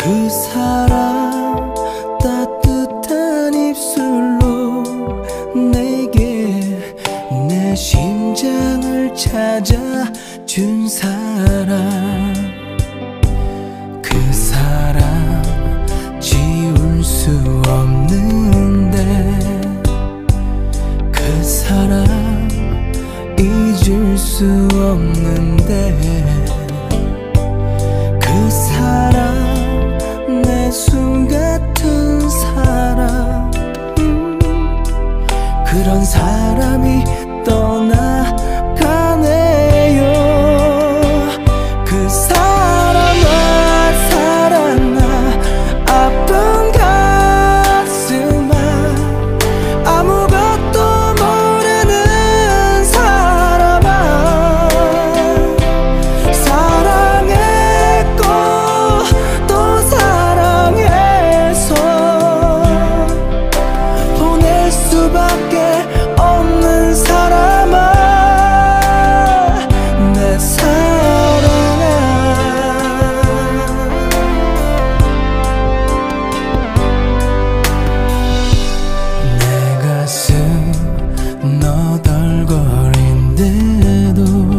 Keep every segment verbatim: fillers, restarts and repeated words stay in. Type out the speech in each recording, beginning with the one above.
그 사람 따뜻한 입술로 내게 내 심장을 찾아준 사람, 그 사람 지울 수 없는데, 그 사람 잊을 수 없는데, 그 사람 내 숨 같은 사람, 음, 그런 사람이 떠나가네요. 그 사람아 사랑아 아픈 가슴아, 아무것도 모르는 사람아, 사랑했고 또 사랑해서 보낼 수밖에 없는 사람아, 내 사랑아. 내 가슴 너덜거린데도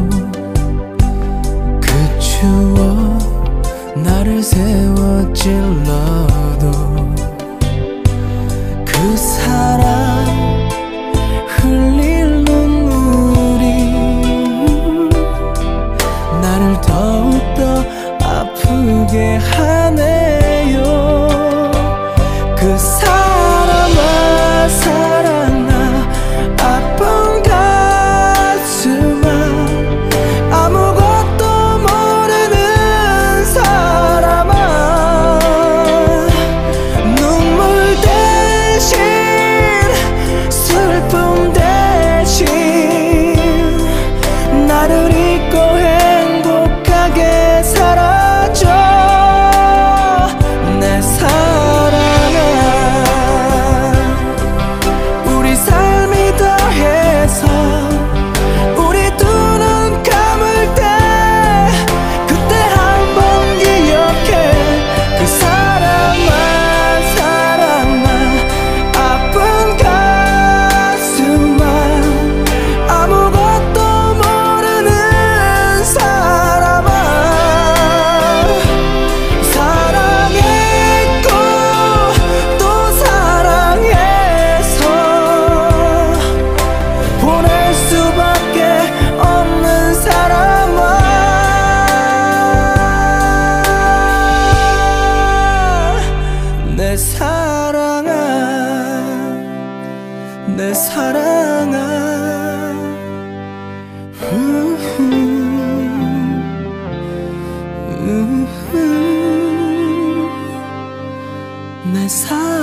그 추억 나를 세워 찔러도, 그 사람 흘릴 눈물이 나를 더욱더 아프게 하네요. 그 사람아 사랑아 아픈 가슴아, 아무것도 모르는 사람아, 눈물 대신 슬픔 대신 나를 잊고 행복하게 살아줘, 내 사랑아. 우리 삶이 더해서 우리 두 눈 감을 때 그때 한 번 기억해. 그 사람아 사랑아 아픈 가슴아, 아무것도 모르는 사람아, 사랑했고 또 사랑해서 보낼 수밖에 없는 사람아, 내 사랑아, 내 사랑아. 우후, 우후, 내 사랑아.